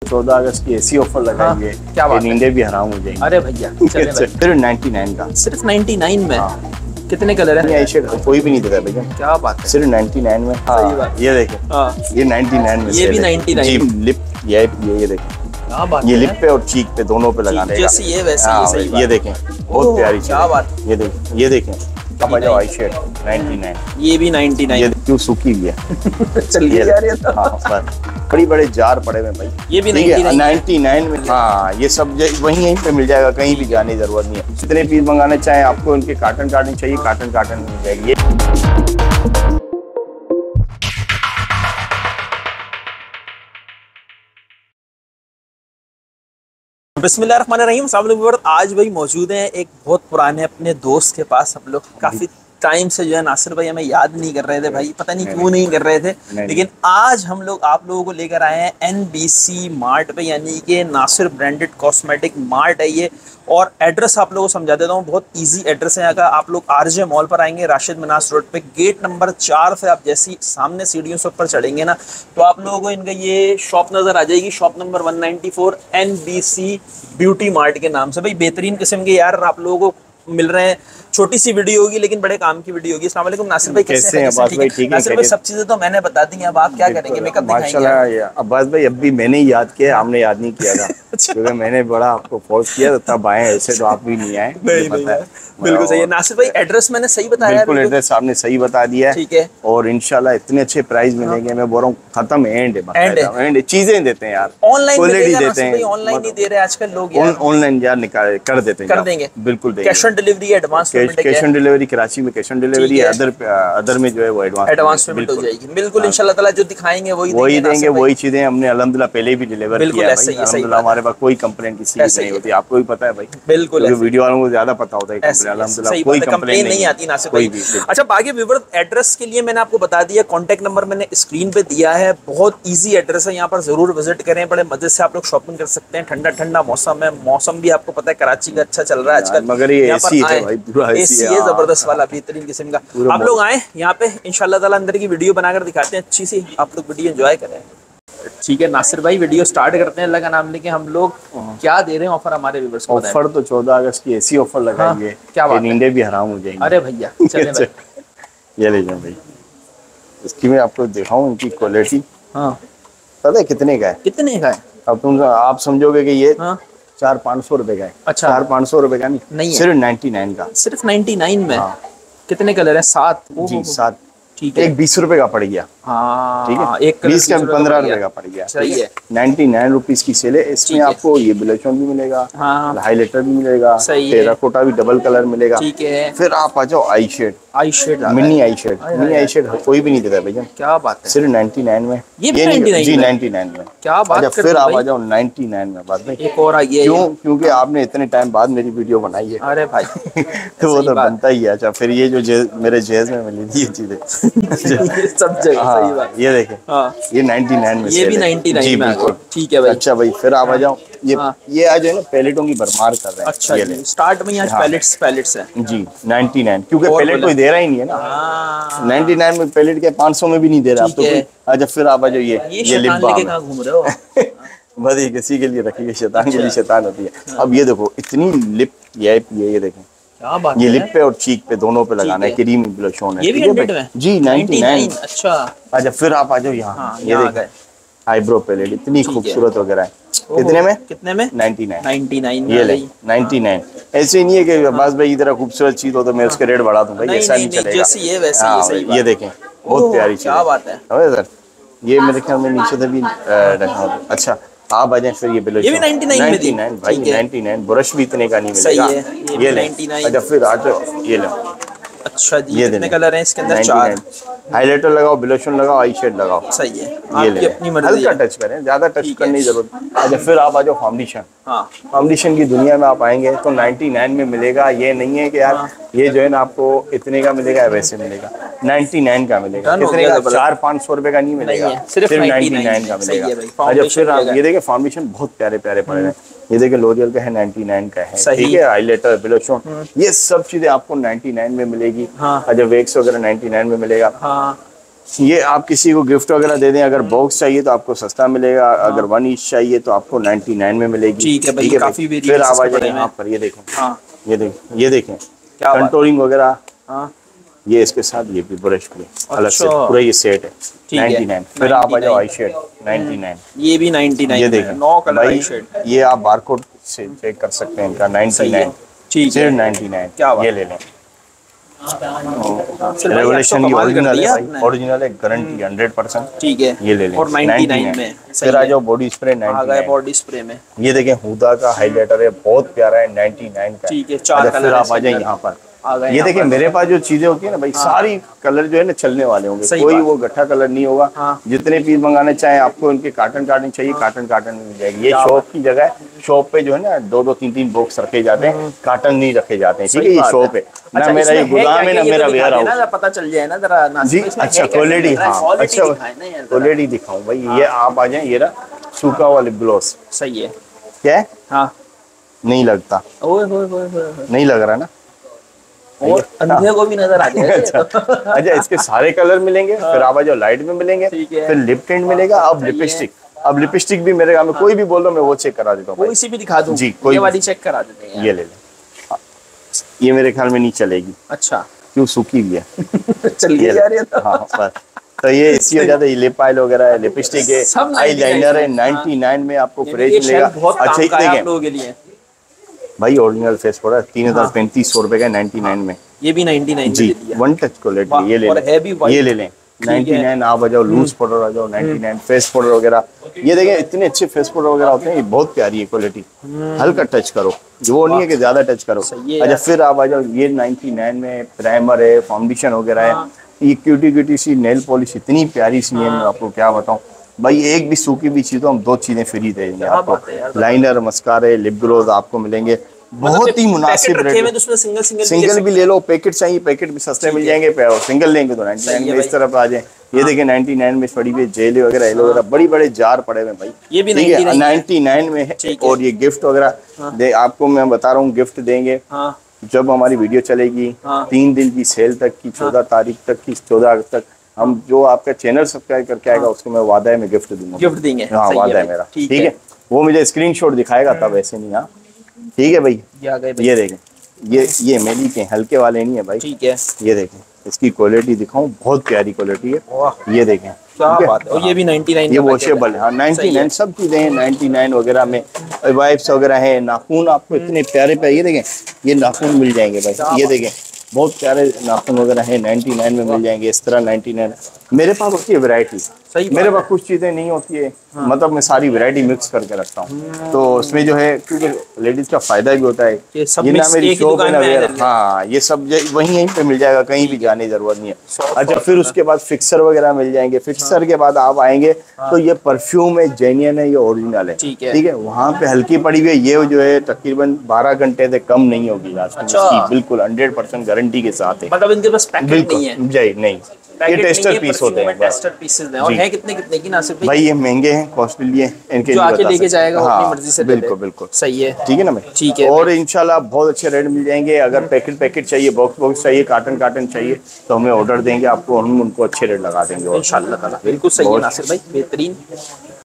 14 अगस्त की ऐसी ऑफर लगाई है, क्या बात है? नींदें भी हराम हो जाएंगी। अरे भैया चलें भाई। सिर्फ 99 का, सिर्फ 99 में। हाँ। कितने कलर है? आई शेड कोई भी नहीं देता भैया। क्या बात है, सिर्फ 99 में। सही बात। ये देखें, हाँ ये 99 में, ये भी 99 जी। लिप ये देखें, क्या बात ये है? लिप पे और चीक पे दोनों पे लगाने का। जैसे ये वैसे हाँ, ये सही बात। ये देखें बहुत प्यारी क्या चीज बात। है। ये देखें अब आ जाओ आई शेड 99। ये भी 99। ये क्यों सूखी हुई है चलिए जा रही है तो। हाँ बस बड़ी बड़े जार पड़े हुए भाई। ये भी 99 में। हाँ ये सब वहीं यहीं पे मिल जाएगा, कहीं भी जाने की जरूरत नहीं है। जितने पीस मंगाने चाहे आपको, इनके कार्टन चाहिए, कार्टन मिल जाएगी। बिस्मिल्लाहिर्रहमानिर्रहीम। आज भाई मौजूद हैं एक बहुत पुराने अपने दोस्त के पास। हम लोग काफी टाइम से जो है नासिर भाई हमें याद नहीं कर रहे थे भाई, पता नहीं क्यों नहीं कर रहे थे, लेकिन आज हम लोग आप लोगों को लेकर आए हैं NBC मार्ट पे, यानी कि नासिर ब्रांडेड कॉस्मेटिक मार्ट है ये। और एड्रेस आप लोगों को समझा देता हूँ, बहुत इजी एड्रेस है यहाँ का। आप लोग RJ मॉल पर आएंगे, राशिद मनास रोड पे, गेट नंबर 4 से आप जैसी सामने सीढ़ियों से ऊपर चढ़ेंगे ना, तो आप लोगों को इनका ये शॉप नजर आ जाएगी। Shop number 194 NBC beauty mart के नाम से। भाई बेहतरीन किस्म के यार आप लोगों को मिल रहे हैं। छोटी सी वीडियो होगी लेकिन बड़े काम की वीडियो होगी। अस्सलाम वालेकुम नासिर भाई, कैसे हैं? अब्बास भाई ठीक है। नासिर भाई सब चीजें तो मैंने बता दी हैं, अब आप क्या करेंगे? मेकअप दिखाएंगे? माशाल्लाह अब्बास भाई अब भी मैंने ही याद किया, आपने याद नहीं किया था। क्योंकि मैंने बड़ा आपको फोर्स किया तो तब आए, ऐसे तो आप भी नहीं आए। बिल्कुल सही है नासिर भाई, एड्रेस मैंने सही बताया? बिल्कुल एड्रेस आपने सही बता दिया है। ठीक है। और इंशाल्लाह इतने अच्छे प्राइस मिलेंगे। मैं बोल रहा हूँ खत्म एंड चीजें देते हैं यार, ऑनलाइन देते हैं। ऑनलाइन नहीं दे रहे आजकल लोग, ऑनलाइन यार निकाल कर देते हैं, कर देंगे बिल्कुल। Cash on delivery, advance payment, cash on delivery Karachi में कैश ऑन डिलीवरी है, अदर में जो है वो एडवांस पेमेंट हो जाएगी। बिल्कुल इंशाल्लाह ताला जो दिखाएंगे वही देंगे, वही चीजें हमने अल्हम्दुलिल्लाह पहले भी डिलीवर किया है भाई। अल्हम्दुलिल्लाह हमारे पास कोई कंप्लेंट किसी की नहीं होती, आपको भी पता है भाई। बिल्कुल वीडियो वालों को ज्यादा पता होता है कंप्लेंट, अल्हम्दुलिल्लाह कोई कंप्लेंट नहीं आती ना से कोई भी। अच्छा बाकी व्यूअर, एड्रेस के लिए मैंने आपको बता दिया, कांटेक्ट नंबर मैंने स्क्रीन पे दिया है। बहुत इजी एड्रेस है, यहाँ पर जरूर विजिट करें, बड़े मजे से आप लोग शॉपिंग कर सकते हैं। ठंडा ठंडा मौसम है, मौसम भी आपको पता है कराची का अच्छा चल रहा है आजकल, मगर ये एसी है भाई, पूरा एसी है जबरदस्त वाला, बेहतरीन किस्म का। आप लोग आए यहाँ पे, इंशाल्लाह ताला अंदर की वीडियो बनाकर दिखाते हैं अच्छी सी, आप लोग वीडियो एंजॉय करें। ठीक है नासिर भाई, वीडियो स्टार्ट करते हैं। अल्लाह का नाम लेके। हम लोग क्या दे रहे हैं ऑफर हमारे व्यूअर्स को? ऑफर तो 14 अगस्त की ऐसी ऑफर लगाई है, क्या बात है? नींदें भी हराम हो जाएंगी। अरे भैया चलें भाई। ये ले जाओ भाई, इसकी मैं आपको दिखाऊं इनकी क्वालिटी। हाँ पता है कितने का है? कितने का है? अब आप समझोगे कि ये 400-500 रुपए का है। अच्छा 400-500 रुपए का नहीं, सिर्फ 99 का। सिर्फ 99 में। कितने कलर है? 7 जी 7। ठीक है। एक 20 रुपए का पड़ गया। हाँ ठीक है, एक 20 का 15 रुपए का पड़ गया। सही है। 99 रुपीज की सेल है। इसमें आपको ये ब्लश ऑन भी मिलेगा, हाईलाइटर भी मिलेगा, टेराकोटा भी डबल कलर मिलेगा। ठीक है। फिर आप आ जाओ eye shade, mini eye shade कोई भी नहीं देता भैया। क्या बात है? सिर्फ 99 में। ये जी 99 में। क्या बात है? फिर आप आ जाओ 99 में। बात भाई एक और आई है। क्योंकि आपने इतने टाइम बाद मेरी वीडियो बनाई है। अरे भाई तो वो तो बनता ही है। अच्छा फिर ये जो मेरे जेज में मिली थी ये चीजें सब जगह। सही बात। ये देखें, ये 99 में, ये भी 99 जी बिल्कुल। ठीक है भाई। अच्छा भाई फिर आप आ जाओ, ये आज है ना पैलेटों की भरमार कर रहे हैं। अच्छा ये स्टार्ट में आज पैलेट्स है जी 99, क्योंकि पैलेट कोई दे रहा ही नहीं है ना। 99 में पैलेट के 500 में भी नहीं दे रहा आप तो कोई। अच्छा फिर आप आ जाओ, ये लिप बाम कहाँ घूम रहे हो? बस ये किसी के लिए रखिए, शैतान के लिए शैतान होती है। अब ये देखो इतनी लिप ये देखें, ये लिप पे और चीक पे दोनों पे लगाना है, क्रीम ब्लश ऑन है। ये भी 100 में जी 99। अच्छा अच्छा फिर आप आ जाओ यहाँ, ये देखें आईब्रो पैलेट इतनी खूबसूरत वगैरह है। कितने में? 99। ये ले 99। ऐसे नहीं है कि अब्बास भाई इधर खूबसूरत चीज हो तो मैं उसके रेट बढ़ा दूं भाई, ऐसा नहीं चलेगा। ये देखें बहुत प्यारी चीज। क्या बात है सर, ये मेरे ख्याल में नीचे से भी रखा। अच्छा आप आ जाए फिर ये ब्लश, ये भी 99 भाई 99। ब्रश भी इतने का नहीं मिलेगा। ये ले। अच्छा फिर आ जाओ, ये लो। अच्छा जी, कितने कलर हैं इसके अंदर? 4। हाइलाइटर लगाओ, ब्लश ऑन लगाओ, आई शेड लगाओ। सही है, ये ले। अपनी मर्जी, हल्का टच करें, ज्यादा टच करने की जरूरत। अच्छा फिर आप आ जाओ फाउंडेशन। फाउंडेशन की दुनिया में आप आएंगे तो 99 में मिलेगा। ये नहीं है कि यार ये जो है ना आपको इतने का मिलेगा, वैसे मिलेगा 99 का मिलेगा। कितने का? 400-500 रुपए का नहीं मिलेगा, सिर्फ 99 का मिलेगा। अच्छा फिर आप ये देखें फाउंडेशन बहुत प्यारे प्यारे पड़े हैं। ये देखिए लोरियल का है, 99 का है। ठीक है, हाइलाइटर ब्लश ऑन ये सब चीजें आपको 99 में मिलेगी। अच्छा वेक्स वगैरह 99 में मिलेगा। ये आप किसी को गिफ्ट वगैरह दे दें, अगर बॉक्स चाहिए तो आपको सस्ता मिलेगा, अगर 1 ईच चाहिए तो आपको 99 में मिलेगी। ठीक है भाई, काफी फिर आप आ जाए यहाँ पर, ये देखें, हाँ ये देखें कंटूरिंग वगैरह, हाँ ये इसके साथ ये भी ब्रश भी अलग से पूरा ये सेट है 99। फिर आप आ जाओ आई शेड 99, ये भी 99। ये देखें 9 कलर आई भाई, शेड, ये आप बारकोड से चेक कर सकते हैं इनका 99, ठीक है 99। क्या बात, ये ले लें, रेवोल्यूशन की ओरिजिनल है, ओरिजिनल है, गारंटी 100%। ठीक है, ये ले लें और 99 में। फिर आ जाओ बॉडी स्प्रे 99, बॉडी स्प्रे में ये देखें हुदा का हाइलाइटर है, बहुत प्यारा है 99 का। ठीक है, 4 कलर। फिर आप आ जाए यहाँ पर, ये देखिए मेरे पास जो चीजें होती है ना भाई, सारी कलर जो है ना चलने वाले होंगे, कोई वो गट्ठा कलर नहीं होगा। हाँ। जितने पीस मंगाने चाहे आपको, इनके कार्टन चाहिए, कार्टन मिल जाएगी। ये शॉप की जगह है, शॉप पे जो है ना 2-2 3-3 बॉक्स रखे जाते हैं, कार्टन नहीं रखे जाते हैं। ठीक है, ये शॉप है ना, मेरा ये गोदाम है ना, मेरा वेयर हाउस, पता चल जाए ना जरा जी। अच्छा क्वालिटी, हाँ अच्छा क्वालिटी दिखाऊं भाई, ये आप आ जाए, ये रहा सूखा हुआ लिप ग्लॉस। सही है, क्या है, हाँ नहीं लगता, नहीं लग रहा ना, और अंधे को भी नजर आ जाएगा। अच्छा इसके सारे कलर मिलेंगे। फिर आप आ जाओ लाइट में मिलेंगे, फिर लिप टिंट मिलेगा। अब लिपस्टिक भी मेरे में कोई भी बोल दो मैं वो चेक करा देता हूँ, कोई सी भी दिखा दूं जी, कोई वाली चेक करा देते हैं। ये ले लें, ये मेरे ख्याल में नहीं चलेगी। अच्छा, क्यों, सूखी भी है। चलिए जा रही है तो। हाँ बस, तो ये इसी वजह से लिप ऑयल वगैरह है, लिपस्टिक है, आई लाइनर है, 99 में आपको फ्रेश मिलेगा। अच्छा देखें भाई, ओरिजिनल फेस प्रोडक्ट 3300 रुपए का 99 में, ये भी 99 जी, 1 टच क्वालिटी। ये ले लें, ये ले लें 99। आप आ जाओ लूज पाउडर आ जाओ 99, फेस पाउडर वगैरह, ये देखें इतने अच्छे फेस पाउडर वगैरह होते हैं, ये बहुत प्यारी है क्वालिटी। हल्का टच करो, वो नहीं है कि ज्यादा टच करो। अच्छा फिर आप आ जाओ, ये 99 में प्राइमर है, फाउंडेशन वगैरह है, ये क्यूटी सी नेल पॉलिश इतनी प्यारी सी है, मैं आपको क्या बताऊं भाई। एक भी सूखी भी चीज तो हम 2 चीजें फ्री दे देंगे आपको, लाइनर, मस्कारे, लिप ग्लोज आपको मिलेंगे बहुत ही मुनासिब रेट में। सिंगल भी ले लो, पैकेट चाहिए पैकेट भी सस्ते मिल जाएंगे, सिंगल लेंगे तो 99 में। इस तरफ आ जाए, ये देखिए 99 में पड़ी हुई जेल वगैरह, एलोवेरा, बड़ी बड़े जार पड़े हुए भाई, ये भी 99 में है। और ये गिफ्ट वगैरह आपको मैं बता रहा हूँ, गिफ्ट देंगे जब हमारी वीडियो चलेगी 3 दिन की सेल तक की, 14 तारीख तक की, 14 अगस्त तक। हम जो आपका चैनल सब्सक्राइब करके आएगा उसको मैं वादा है मैं गिफ्ट दूंगा, गिफ्ट देंगे। हाँ वादा है मेरा, ठीक है। वो मुझे स्क्रीनशॉट दिखाएगा तब, ऐसे नहीं। हाँ ठीक है भाई, ये देखें, ये मेली के हल्के वाले नहीं है भाई, ठीक है। ये देखें, इसकी क्वालिटी दिखाऊं, बहुत प्यारी क्वालिटी है। ये देखें, क्या बात है। और ये भी 99, ये वॉशेबल है। हाँ 99 सब चीजें हैं 99 वगैरह में, वाइप्स वगैरह है। नाखून आपको इतने प्यारे पे, ये देखें, ये नाखून मिल जाएंगे भाई, ये देखें बहुत प्यारे नाखून वगैरह है 99 में मिल जाएंगे। इस तरह 99 मेरे पास होती है वैरायटी, मेरे पास कुछ चीजें नहीं होती है, मतलब मैं सारी वैरायटी मिक्स करके रखता हूँ। तो उसमें जो है, क्योंकि लेडीज का फायदा भी होता है, ये ना मेरी शॉप है ना, हाँ ये सब वहीं यहीं पे मिल जाएगा, कहीं भी जाने की जरूरत नहीं है। अच्छा फिर उसके बाद फिक्सर वगैरह मिल जाएंगे। फिक्सर के बाद आप आएंगे तो ये परफ्यूम है, जेन्युइन है, ये ओरिजिनल है, ठीक है। वहाँ पे हल्की पड़ी हुई है, ये जो है तकरीबन 12 घंटे से कम नहीं होगी, बिल्कुल 100% गारंटी के साथ है। मतलब इनके पास पैकेट नहीं है, जी नहीं, ये टेस्टर पीस होते हैं, टेस्टर पीसेस हैं। और है कितने की नासिर भाई? ये महंगे हैं, कॉस्टली है, इनके जो आके लेके जाएगा वो अपनी मर्जी से ले ले। बिल्कुल सही है, ठीक है ना भाई, ठीक है। और इंशाल्लाह बहुत अच्छे रेट मिल जाएंगे। अगर पैकेट चाहिए, बॉक्स चाहिए, कार्टन चाहिए तो हमें ऑर्डर देंगे आपको, हम उनको अच्छे रेट लगा देंगे इंशाल्लाह ताला। बिल्कुल सही है नासिर भाई, बेहतरीन।